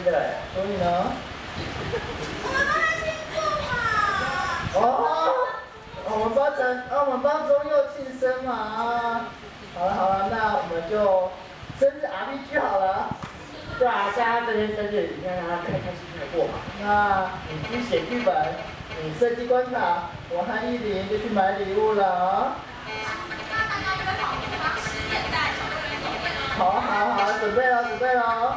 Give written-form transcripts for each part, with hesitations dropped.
对，所以呢？ 我们帮他庆祝嘛。 哦，我们帮中佑庆生嘛。好了，那我们就生日 RPG 好了。对啊，现在这天生日，你让他开开心心的过嘛。那你去写剧本，你设计关卡，我和依琳就去买礼物了。 那大家约好晚上10点在小公园见面哦。 好，准备了。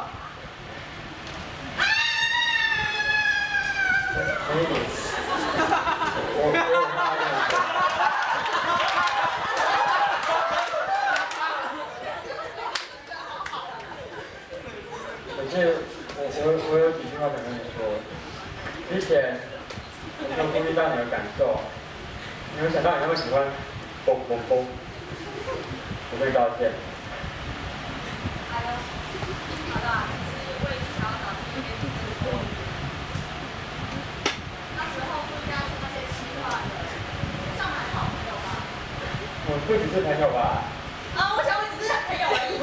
我有几句话想跟你说。之前我没有顾虑到你的感受，没有想到你那么喜欢嘣嘣嘣，我会道歉。 好的，其实我也是想要找这边去做。那时候不应该是那些企划的，上海好朋友吗？ 我不只是朋友吧？ 我想我只是朋友而已。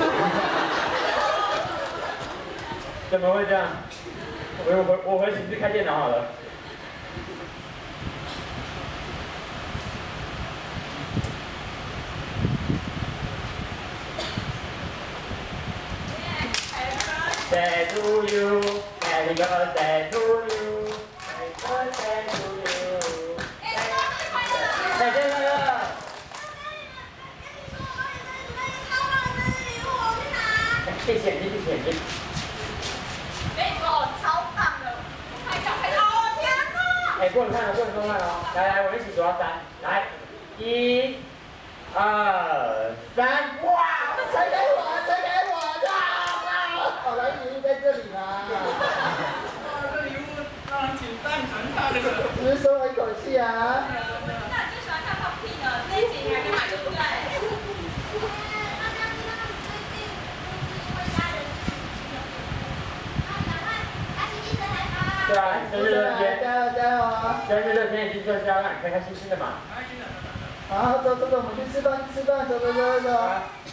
怎么会这样？我回寝室开电脑好了。Birthday to you, happy birthday to you, happy birthday to you. 生日快乐！谢谢。 超棒的！拍照！天哪！ 不能看哦！来，我们一起数到3，来，1、2、3，哇！传给我！好了，依琳在这里啦。 这礼物让人挺赞成他这个。 只是松了一口气啊。 那你最喜欢看放屁呢？这一集你还没买对不对？ 对啊，生日那天，加油啊！生日那天一定就是要让你开开心心的嘛。 开心的。 好，走，我们去吃饭，走。